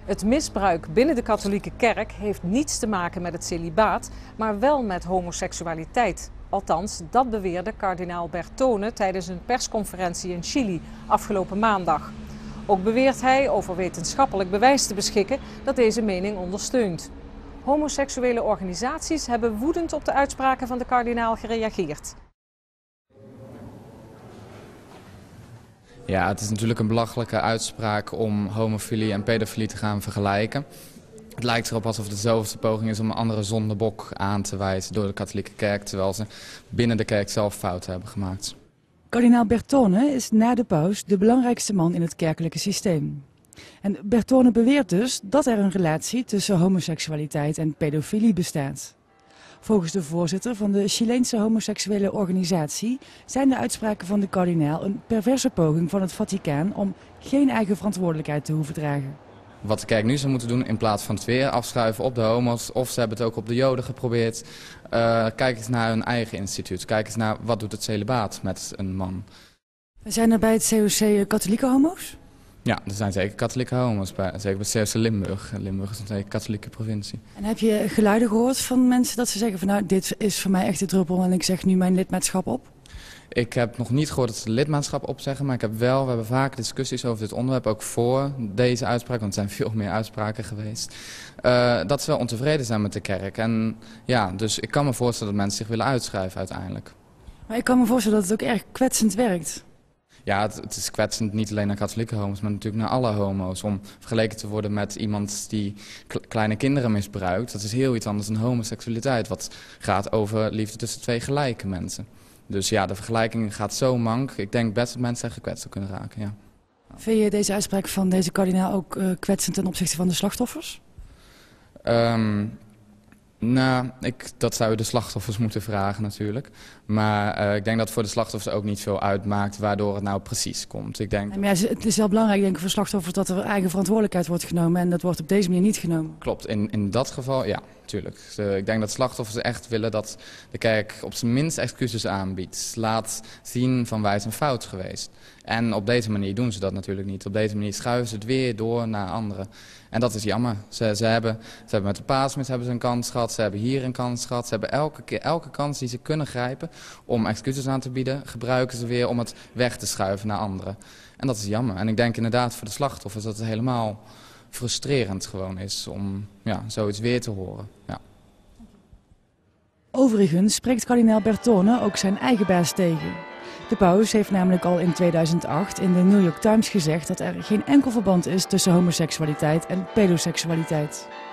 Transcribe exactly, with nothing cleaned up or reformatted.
Het misbruik binnen de katholieke kerk heeft niets te maken met het celibaat, maar wel met homoseksualiteit. Althans, dat beweerde kardinaal Bertone tijdens een persconferentie in Chili afgelopen maandag. Ook beweert hij over wetenschappelijk bewijs te beschikken dat deze mening ondersteunt. Homoseksuele organisaties hebben woedend op de uitspraken van de kardinaal gereageerd. Ja, het is natuurlijk een belachelijke uitspraak om homofilie en pedofilie te gaan vergelijken. Het lijkt erop alsof het de zoveelste poging is om een andere zondebok aan te wijzen door de katholieke kerk, terwijl ze binnen de kerk zelf fouten hebben gemaakt. Kardinaal Bertone is na de paus de belangrijkste man in het kerkelijke systeem. En Bertone beweert dus dat er een relatie tussen homoseksualiteit en pedofilie bestaat. Volgens de voorzitter van de Chileense homoseksuele organisatie zijn de uitspraken van de kardinaal een perverse poging van het Vaticaan om geen eigen verantwoordelijkheid te hoeven dragen. Wat de kerk nu zou moeten doen, in plaats van het weer afschuiven op de homo's, of ze hebben het ook op de joden geprobeerd, uh, kijk eens naar hun eigen instituut. Kijk eens naar wat doet het celibaat met een man. Zijn er bij het C O C katholieke homo's? Ja, er zijn zeker katholieke homo's, bij, zeker bij het C O C Limburg. Limburg is een katholieke provincie. En heb je geluiden gehoord van mensen dat ze zeggen van nou, dit is voor mij echt de druppel en ik zeg nu mijn lidmaatschap op? Ik heb nog niet gehoord dat ze lidmaatschap opzeggen, maar ik heb wel, we hebben vaak discussies over dit onderwerp, ook voor deze uitspraak, want er zijn veel meer uitspraken geweest, uh, dat ze wel ontevreden zijn met de kerk. En ja, dus ik kan me voorstellen dat mensen zich willen uitschrijven uiteindelijk. Maar ik kan me voorstellen dat het ook erg kwetsend werkt. Ja, het, het is kwetsend niet alleen naar katholieke homo's, maar natuurlijk naar alle homo's. Om vergeleken te worden met iemand die kleine kinderen misbruikt, dat is heel iets anders dan homoseksualiteit, wat gaat over liefde tussen twee gelijke mensen. Dus ja, de vergelijking gaat zo mank. Ik denk best dat mensen er gekwetst door kunnen raken, ja. Vind je deze uitspraak van deze kardinaal ook uh, kwetsend ten opzichte van de slachtoffers? Um, nou, ik, dat zou je de slachtoffers moeten vragen natuurlijk. Maar uh, ik denk dat het voor de slachtoffers ook niet veel uitmaakt waardoor het nou precies komt. Ik denk... ja, het is wel belangrijk denk ik, voor slachtoffers dat er eigen verantwoordelijkheid wordt genomen. En dat wordt op deze manier niet genomen. Klopt, in, in dat geval ja, natuurlijk. Dus, uh, ik denk dat slachtoffers echt willen dat de kerk op zijn minst excuses aanbiedt. Laat zien van wij zijn fout geweest. En op deze manier doen ze dat natuurlijk niet. Op deze manier schuiven ze het weer door naar anderen. En dat is jammer. Ze, ze, hebben, ze hebben met de paasmis hebben ze een kans gehad. Ze hebben hier een kans gehad. Ze hebben elke, keer, elke kans die ze kunnen grijpen om excuses aan te bieden, gebruiken ze weer om het weg te schuiven naar anderen. En dat is jammer. En ik denk inderdaad voor de slachtoffers dat het helemaal frustrerend gewoon is om ja, zoiets weer te horen. Ja. Overigens spreekt kardinaal Bertone ook zijn eigen baas tegen. De paus heeft namelijk al in tweeduizend acht in de New York Times gezegd dat er geen enkel verband is tussen homoseksualiteit en pedoseksualiteit.